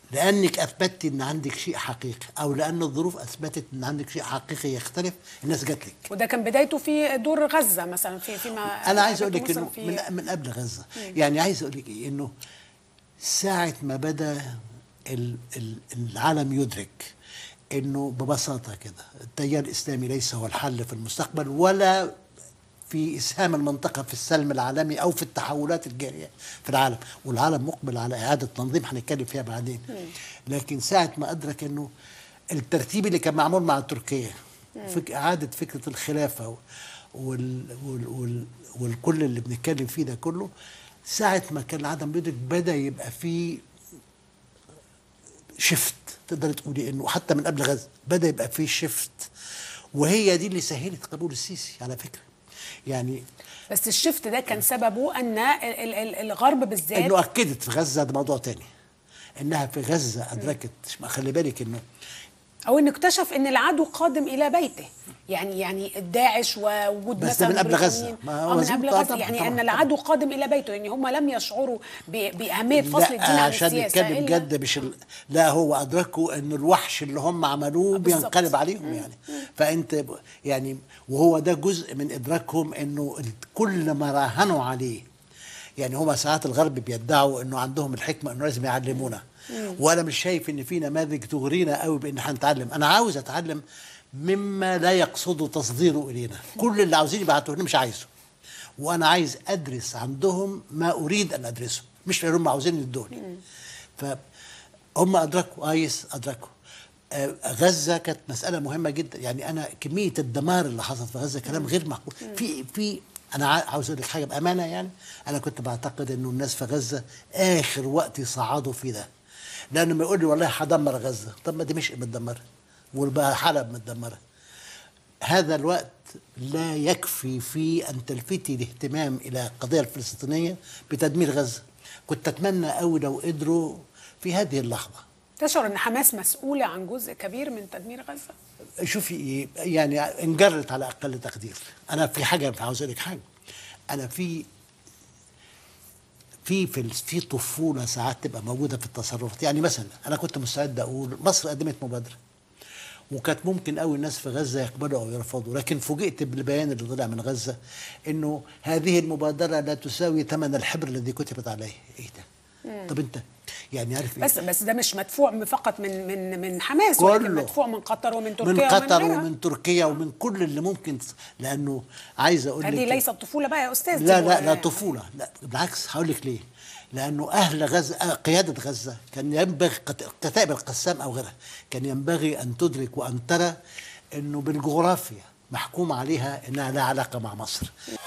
لانك اثبتت ان عندك شيء حقيقي، او لان الظروف اثبتت ان عندك شيء حقيقي يختلف، الناس جات لك. وده كان بدايته في دور غزه مثلا، فيما انا عايز اقول لك مصر انه في من قبل غزه. يعني عايز اقول لك ايه، انه ساعه ما بدا العالم يدرك انه ببساطه كده التيار الاسلامي ليس هو الحل في المستقبل، ولا في اسهام المنطقه في السلم العالمي او في التحولات الجاريه في العالم، والعالم مقبل على اعاده تنظيم هنتكلم فيها بعدين. لكن ساعه ما ادرك انه الترتيب اللي كان معمول مع تركيا، اعاده فكره الخلافه والكل اللي بنتكلم فيه ده كله، ساعه ما كان العالم بيدرك بدا يبقى فيه شفت، تقدر تقولي انه حتى من قبل غزه بدا يبقى فيه شفت، وهي دي اللي سهلت قبول السيسي على فكره. يعني بس الشفت ده كان سببه ان الغرب بالذات انه اكدت في غزه، ده موضوع تاني، انها في غزه ادركت، خلي بالك انه او انه اكتشف ان العدو قادم الى بيته، يعني داعش ووجود بس مثلا ده من قبل غزه، من قبل غزه، يعني ان العدو قادم الى بيته، يعني هم لم يشعروا باهميه فصل الدين عن عشان السياسه نتكلم جد، مش لا، هو ادركوا ان الوحش اللي هم عملوه بينقلب عليهم. يعني فانت يعني، وهو ده جزء من ادراكهم انه كل ما راهنوا عليه، يعني هم ساعات الغرب بيدعوا انه عندهم الحكمه انه لازم يعلمونا، وانا مش شايف ان في نماذج تغرينا قوي بان هنتعلم. انا عاوز اتعلم مما لا يقصد تصديره الينا، كل اللي عاوزين يبعتوه لي مش عايزه، وانا عايز ادرس عندهم ما اريد ان ادرسه، مش اللي هم عاوزين يدوني. فهم ادركوا، ادركوا. غزه كانت مساله مهمه جدا. يعني انا كميه الدمار اللي حصلت في غزه كلام غير معقول. في انا عاوز اقول لك حاجه بامانه، يعني انا كنت بعتقد انه الناس في غزه اخر وقت يصعدوا في ده، لانه ما يقول لي والله هدمر غزه، طب ما دمشق متدمره وبقى حلب متدمره. هذا الوقت لا يكفي في ان تلفتي الاهتمام الى القضيه الفلسطينيه بتدمير غزه. كنت اتمنى قوي لو قدروا في هذه اللحظه. تشعر ان حماس مسؤوله عن جزء كبير من تدمير غزه؟ شوفي، يعني انجرت على اقل تقدير. انا في حاجه عاوز اقول لك حاجه، انا في طفوله ساعات تبقى موجوده في التصرفات. يعني مثلا انا كنت مستعد اقول مصر قدمت مبادره، وكانت ممكن قوي الناس في غزه يقبلوا او يرفضوا، لكن فوجئت بالبيان اللي طلع من غزه انه هذه المبادره لا تساوي ثمن الحبر الذي كتبت عليه. ايه ده؟ طب انت يعني عارف ايه؟ بس ده مش مدفوع فقط من حماس، كله، ولكن مدفوع من قطر ومن تركيا، من قطر ومن تركيا ومن كل اللي ممكن. لانه عايز اقول لك هذه ليست طفوله بقى يا استاذ، لا طفوله، لا بالعكس. هقول لك ليه. لانه اهل غزه، قياده غزه، كان ينبغي كتائب القسام او غيرها، كان ينبغي ان تدرك وان ترى انه بالجغرافيا محكوم عليها انها لا علاقه مع مصر.